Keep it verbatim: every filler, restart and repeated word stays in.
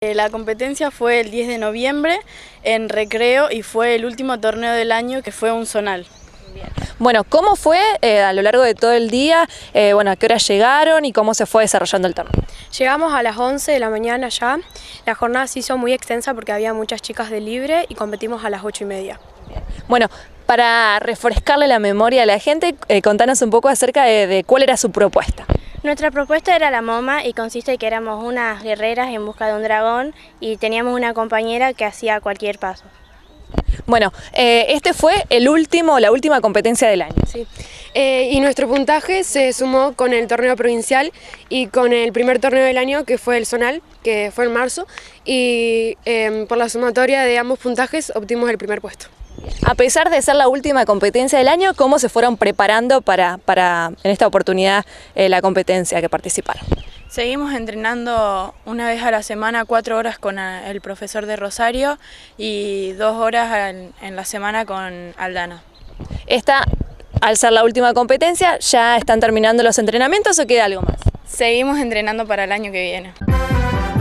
La competencia fue el diez de noviembre en recreo y fue el último torneo del año, que fue un zonal. Bueno, ¿cómo fue eh, a lo largo de todo el día? Eh, bueno, ¿a qué hora llegaron y cómo se fue desarrollando el torneo? Llegamos a las once de la mañana ya. La jornada se hizo muy extensa porque había muchas chicas de libre y competimos a las ocho y media. Bueno, para refrescarle la memoria a la gente, eh, contanos un poco acerca de, de cuál era su propuesta. Nuestra propuesta era la MoMA y consiste en que éramos unas guerreras en busca de un dragón y teníamos una compañera que hacía cualquier paso. Bueno, eh, este fue el último, la última competencia del año. Sí. Eh, y nuestro puntaje se sumó con el torneo provincial y con el primer torneo del año, que fue el zonal, que fue en marzo, y eh, por la sumatoria de ambos puntajes obtuvimos el primer puesto. A pesar de ser la última competencia del año, ¿cómo se fueron preparando para, para en esta oportunidad, eh, la competencia que participaron? Seguimos entrenando una vez a la semana, cuatro horas con el profesor de Rosario y dos horas en, en la semana con Aldana. Esta, al ser la última competencia, ¿ya están terminando los entrenamientos o queda algo más? Seguimos entrenando para el año que viene.